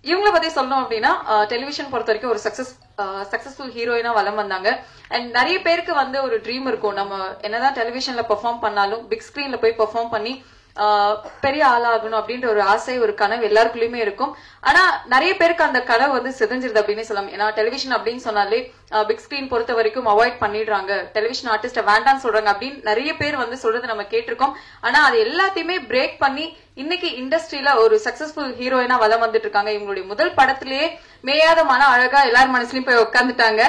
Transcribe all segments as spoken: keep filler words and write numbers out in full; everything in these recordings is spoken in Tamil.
இவங்கள பத்தி சொல்லணும் அப்படின்னா டெலிவிஷன் பொறுத்த வரைக்கும் ஒரு சக்சஸ் சக்சஸ்ஃபுல் ஹீரோயினா வலம் வந்தாங்க. அண்ட் நிறைய பேருக்கு வந்து ஒரு ட்ரீம் இருக்கும், நம்ம என்னதான் டெலிவிஷன்ல பெர்ஃபார்ம் பண்ணாலும் பிக் ஸ்கிரீன்ல போய் பெர்ஃபார்ம் பண்ணி பெரிய ஆளாகணும் அப்படின்ற ஒரு ஆசை, ஒரு கனவு எல்லாருக்குள்ளயுமே இருக்கும். ஆனா நிறைய பேருக்கு அந்த கனவு வந்து சிதைஞ்சிருது அப்படின்னு சொல்லலாம். ஏன்னா டெலிவிஷன் அப்படின்னு சொன்னாலே பிக் ஸ்கிரீன் பொறுத்த வரைக்கும் அவாய்ட் பண்ணிடுறாங்க, டெலிவிஷன் ஆர்டிஸ்ட வேண்டான்னு சொல்றாங்க அப்படின்னு நிறைய பேர் வந்து சொல்றது நம்ம கேட்டிருக்கோம். ஆனா அது எல்லாத்தையுமே பிரேக் பண்ணி இன்னைக்கு இண்டஸ்ட்ரியில ஒரு சக்சஸ்ஃபுல் ஹீரோயினா வலம் வந்துட்டு இருக்காங்க. இவங்களுடைய முதல் படத்திலேயே மேயாத மன அழகா எல்லார் மனசுலயும் போய் உட்காந்துட்டாங்க.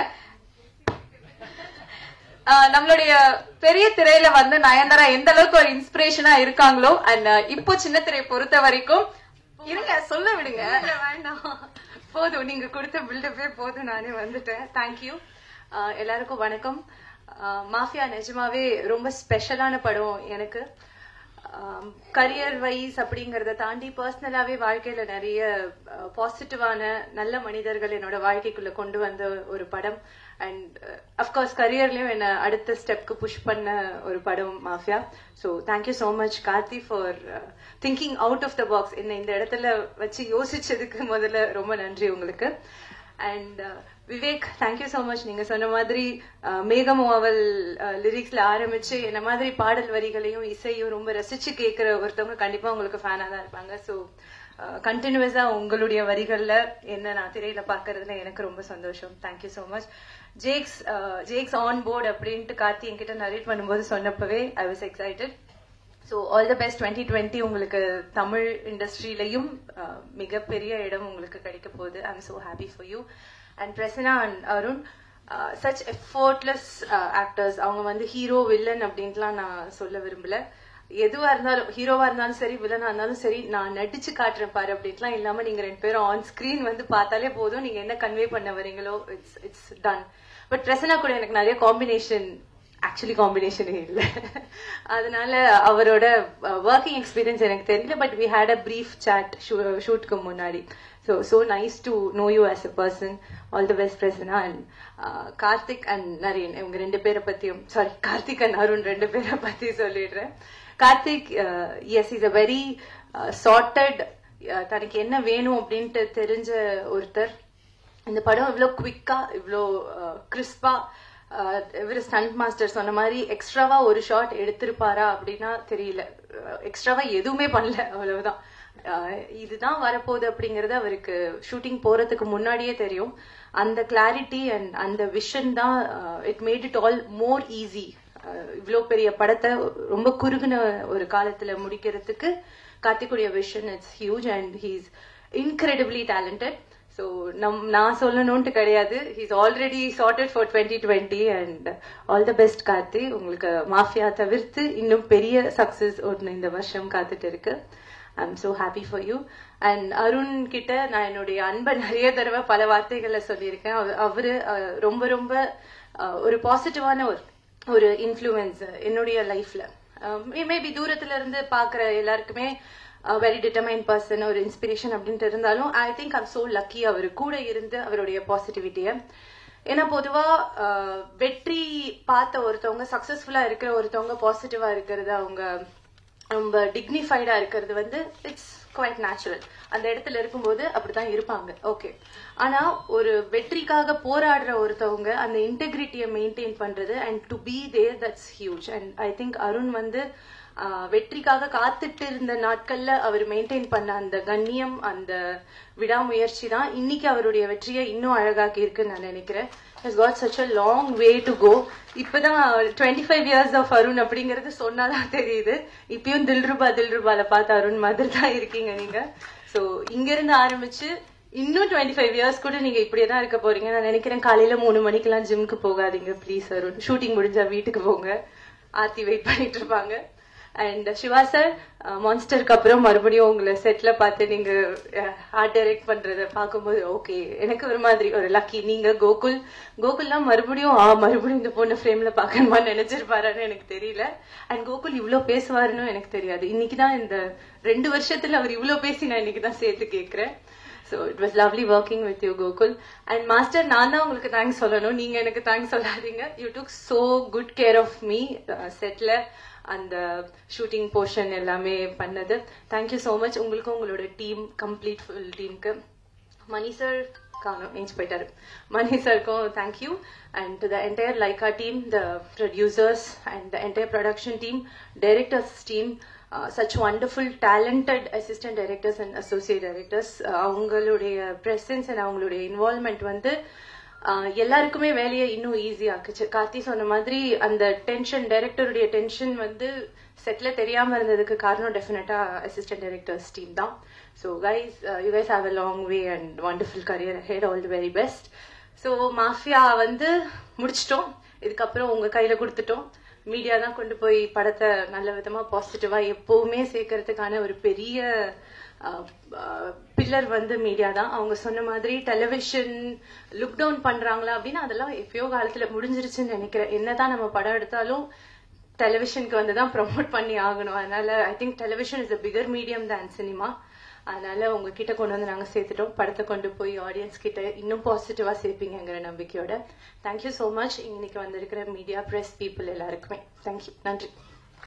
நம்மளுடைய பெரிய திரையில வந்து நயன்தாரா எந்த அளவுக்கு ஒரு இன்ஸ்பிரேஷனா இருக்காங்களோ, அண்ட் இப்போ சின்ன திரையை பொறுத்த வரைக்கும் இருங்க சொல்ல விடுங்க, வேண்டாம் போதும், நீங்க கொடுத்த பில்டப்பே போதும், நானே வந்துட்டேன். தேங்க்யூ. எல்லாருக்கும் வணக்கம். மாஃபியா நிஜமாவே ரொம்ப ஸ்பெஷலான படம் எனக்கு. கரியர் வைஸ் அப்படிங்கறத தாண்டி பர்சனலாவே வாழ்க்கையில நிறைய பாசிட்டிவான நல்ல மனிதர்கள் என்னோட வாழ்க்கைக்குள்ள கொண்டு வந்த ஒரு படம். அண்ட் அஃப்கோர்ஸ் கரியர்லயும் என்ன அடுத்த ஸ்டெப்க்கு புஷ் பண்ண ஒரு படம் Mafia. So thank you so much Karthi for thinking out of the box. என்ன இந்த இடத்துல வச்சு யோசிச்சதுக்கு முதல்ல ரொம்ப நன்றி உங்களுக்கு. And Vivek, thank you so much. நீங்க சொன்ன மாதிரி மேகமோவல் லிரிக்ஸ்ல ஆரம்பிச்சு என்ன மாதிரி பாடல் வரிகளையும் இசையும் ரொம்ப ரசிச்சு கேட்கிற ஒருத்தவங்க கண்டிப்பா உங்களுக்கு ஃபேனா தான் இருப்பாங்க. ஸோ கண்டினியூஸா உங்களுடைய வரிகள்ல என்ன நான் திரையில பாக்குறதுல எனக்கு ரொம்ப சந்தோஷம். Thank you so much. Jakes Jakes on board அப்படின்ட்டு கார்த்தி என்கிட்ட நரேட் பண்ணும்போது சொன்னப்பவே I was excited. So all the best. Twenty twenty உங்களுக்கு தமிழ் இண்டஸ்ட்ரியிலையும் மிகப்பெரிய இடம் உங்களுக்கு கிடைக்க போகுது. I am so happy for you. And Prasanna and Arun, such effortless actors. அவங்க வந்து ஹீரோ வில்லன் அப்படின்ட்டுலாம் நான் சொல்ல விரும்பல. எதுவா இருந்தாலும், ஹீரோவா இருந்தாலும் சரி வில்லனா இருந்தாலும் சரி, நான் நடிச்சு காட்டுறேன் பாரு அப்படின்ட்டுலாம் இல்லாம நீங்க ரெண்டு பேரும் ஆன் ஸ்கிரீன் வந்து பார்த்தாலே போதும், நீங்க என்ன கன்வே பண்ண வரீங்களோ it's it's done. But Prasanna கூட எனக்கு நிறைய காம்பினேஷன், ஆக்சுவலி காம்பினேஷனே இல்லை, அதனால அவரோட ஒர்க்கிங் எக்ஸ்பீரியன்ஸ் எனக்கு தெரியல. But we had a brief chat ஷூட்க்கு முன்னாடி. So so nice to know you as a person. All the best Prasanna. And Karthik and Naren இவங்க ரெண்டு பேரை பத்தியும், சாரி கார்த்திக் அண்ட் அருண் ரெண்டு பேரை பத்தி சொல்லிடுறேன். Karthik, he's is a very sorted, தனக்கு என்ன வேணும் அப்படின்ட்டு தெரிஞ்ச ஒருத்தர். இந்த படம் இவ்வளோ குவிக்கா இவ்வளோ கிறிஸ்பா, இவர் ஸ்டண்ட் மாஸ்டர் சொன்ன மாதிரி எக்ஸ்ட்ராவா ஒரு ஷாட் எடுத்திருப்பாரா அப்படின்னா தெரியல. எக்ஸ்ட்ராவா எதுவுமே பண்ணல, அவ்வளவுதான். இதுதான் வரப்போகுது அப்படிங்கறது அவருக்கு ஷூட்டிங் போறதுக்கு முன்னாடியே தெரியும். அந்த கிளாரிட்டி அண்ட் அந்த விஷன் தான் it made it all more easy. இவ்வளோ பெரிய படத்தை ரொம்ப குறுகின ஒரு காலத்துல முடிக்கிறதுக்கு கார்த்திக்குடைய vision it's huge and he's incredibly talented. So நம் நான் சொல்லணும்ட்டு கிடையாது, he's already sorted for twenty twenty. And all the best Karthi. உங்களுக்கு மாஃபியா தவிர்த்து இன்னும் பெரிய சக்சஸ் ஒன்று இந்த வருஷம் காத்துட்டு இருக்கு. I am so happy for you. And Arun கிட்ட நான் என்னுடைய அன்பை நிறைய தடவை பல வார்த்தைகளை சொல்லியிருக்கேன். அவரு ரொம்ப ரொம்ப ஒரு பாசிட்டிவான ஒரு ஒரு இன்ஃப்ளூயன்ஸ் என்னுடைய லைஃப்ல. மேபி தூரத்துல இருந்து பாக்குற எல்லாருக்குமே வெரி டிட்டர்மைன் பர்சன், ஒரு இன்ஸ்பிரேஷன் அப்படின்ட்டு இருந்தாலும் I think I'm so lucky அவரு கூட இருந்து அவருடைய பாசிட்டிவிட்டிய. ஏன்னா பொதுவா வெற்றி பார்த்த ஒருத்தவங்க, சக்சஸ்ஃபுல்லா இருக்கிற ஒருத்தவங்க பாசிட்டிவா இருக்கிறது, அவங்க ரொம்ப டிக்னிஃபைடா இருக்கிறது வந்து இட்ஸ் குவைட் நேச்சுரல். அந்த இடத்துல இருக்கும்போது அப்படித்தான் இருப்பாங்க, ஓகே. ஆனா ஒரு வெற்றிக்காக போராடுற ஒருத்தவங்க அந்த இன்டெகிரிட்டியை மெயின்டைன் பண்றது and to be there, that's huge. And I think Arun வந்து வெற்றிக்காக காத்துட்டு இருந்த நாட்கள்ல அவர் மெயின்டைன் பண்ண அந்த கண்ணியம், அந்த விடாமுயற்சி தான் இன்னைக்கு அவருடைய வெற்றியை இன்னும் அழகாக்கி இருக்குன்னு நான் நினைக்கிறேன். has got such a long way to go. இப்பதான் twenty five years of Arun அப்படிங்கறது சொன்னாதான் தெரியுது. இப்பயும் தில்ருபா தில்ருபால பார்த்து அருண் மாதிரி தான் இருக்கீங்க நீங்க. சோ இங்க இருந்து ஆரம்பிச்சு இன்னும் டுவெண்ட்டி ஃபைவ் இயர்ஸ் கூட நீங்க இப்படியேதான் இருக்க போறீங்க நான் நினைக்கிறேன். காலையில மூணு மணிக்கெல்லாம் ஜிம்க்கு போகாதீங்க ப்ளீஸ் அருண். ஷூட்டிங் முடிஞ்சா வீட்டுக்கு போங்க, ஆர்த்தி வெயிட் பண்ணிட்டு இருப்பாங்க. அண்ட் சிவா சார், மான்ஸ்டருக்கு அப்புறம் மறுபடியும் உங்களை செட்ல பார்த்து நீங்க ஆர்ட் டைரக்ட் பண்றத பார்க்கும்போது ஓகே, எனக்கு ஒரு மாதிரி ஒரு லக்கி. நீங்க கோகுல் கோகுல்லாம் மறுபடியும் ஆ மறுபடியும் இந்த பொண்ணு ஃப்ரேம்ல பாக்கணுமான்னு நினைச்சிருப்பாருன்னு எனக்கு தெரியல. அண்ட் கோகுல் இவ்வளவு பேசுவாருன்னு எனக்கு தெரியாது. இன்னைக்குதான் இந்த ரெண்டு வருஷத்துல அவர் இவ்வளவு பேசி நான் இன்னைக்குதான் சேர்த்து கேட்கிறேன். So it was lovely working with you, Gokul. And Master, நான் தான் உங்களுக்கு தேங்க்ஸ் சொல்லணும், நீங்க எனக்கு தேங்க்ஸ் சொல்லாதீங்க. You took so good care of me செட்ல, அந்த ஷூட்டிங் போர்ஷன் எல்லாமே பண்ணது. Thank you so much. உங்களுக்கு உங்களோட டீம், கம்ப்ளீட் ஃபுல் டீமுக்கு மணி சார் காணும் ஏஞ்சி போயிட்டாரு. மணி சாருக்கும் thank you. And to the entire Lyca team, the producers and the entire production team, directors team, such wonderful talented assistant directors and associate directors. அவங்களுடைய ப்ரெசன்ஸ் அண்ட் அவங்களுடைய இன்வால்வ்மெண்ட் வந்து எல்லாருக்குமே வேலையை இன்னும் ஈஸியாக்குச்சு. கார்த்தி சொன்ன மாதிரி அந்த டென்ஷன், டைரக்டருடைய டென்ஷன் வந்து செட்ல தெரியாம இருந்ததுக்கு காரணம் டெஃபினட்டா அசிஸ்டன்ட் டைரக்டர்ஸ் டீம் தான். So guys, you guys have a long way and wonderful career ahead. All the very best. So Mafia வந்து முடிச்சிட்டோம். இதுக்கப்புறம் உங்க கையில கொடுத்துட்டோம். மீடியா தான் கொண்டு போய் படத்தை நல்ல விதமா பாசிட்டிவா எப்பவுமே சேர்க்கறதுக்கான ஒரு பெரிய பில்லர் வந்து மீடியா தான். அவங்க சொன்ன மாதிரி டெலிவிஷன் லுக் டவுன் பண்றாங்களா அப்படின்னா அதெல்லாம் எப்பயோ காலத்துல முடிஞ்சிருச்சுன்னு நினைக்கிறேன். என்னதான் நம்ம படம் எடுத்தாலும் டெலிவிஷனுக்கு வந்து தான் ப்ரொமோட் பண்ணி ஆகணும். அதனால I think television is a bigger medium than cinema. அதனால உங்ககிட்ட கொண்டு வந்து நாங்க சேர்த்துட்டோம். படத்தை கொண்டு போய் ஆடியன்ஸ் கிட்ட இன்னும் பாசிட்டிவா சேர்ப்பீங்கிற நம்பிக்கையோட தேங்க்யூ சோ மச். இன்னைக்கு வந்திருக்கிற மீடியா, பிரஸ் பீப்புள் எல்லாருக்குமே தேங்க்யூ. நன்றி.